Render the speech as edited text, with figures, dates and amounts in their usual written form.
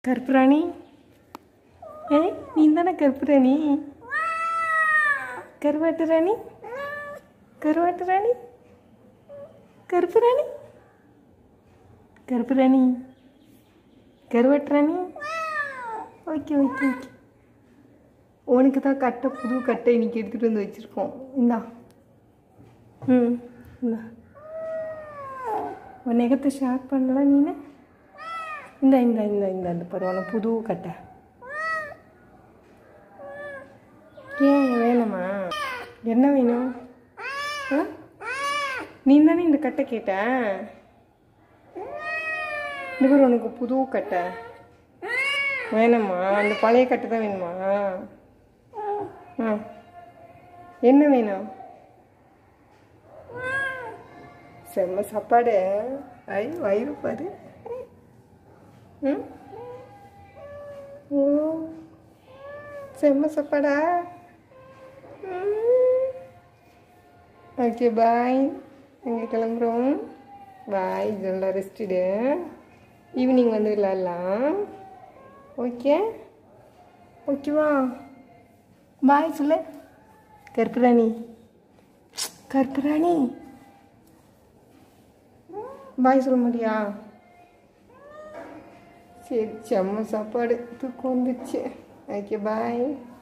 கருப்புராணி, ஏய் நீ தானே கருப்புராணி? கருவாட்டு ராணி, கருவாட்டு ராணி, கருப்புராணி, கருப்புராணி, கருவாட்டு ராணி. Okay okay okay. உனக்கு தான் கட்டை, புது கட்டை இன்னைக்கு எடுத்துகிட்டு வந்து வச்சுருக்கோம். இந்தா. இந்தா உன் நெகத்தை ஷேர் பண்ணலாம் நீனு. இந்த இந்த இந்த இந்த இந்த பரவாயில்ல, புது கட்டை. ஏன் வேணுமா? என்ன வேணும்? நீ தானே இந்த கட்டை கேட்ட. இந்த பேர் உனக்கு புது கட்டை வேணுமா? அந்த பழைய கட்டை தான் வேணுமா? என்ன வேணும்? செம்ம சாப்பாடு. ஐ வயிறு பாரு. ஓ செம்ம சாப்பாடா. ஓகே பாய், நாங்கள் கிளம்புறோம். பாய், நல்லா ரெஸ்ட்டு. ஈவினிங் வந்து விளாட்லாம். ஓகே ஓகேவா? பாய் சொல்லு. கருப்புராணி, கருப்புராணி பாய் சொல்ல முடியா? சரி, செம்ம சாப்பாடு, தூக்கம் வந்துச்சு. ஓகே பாய்.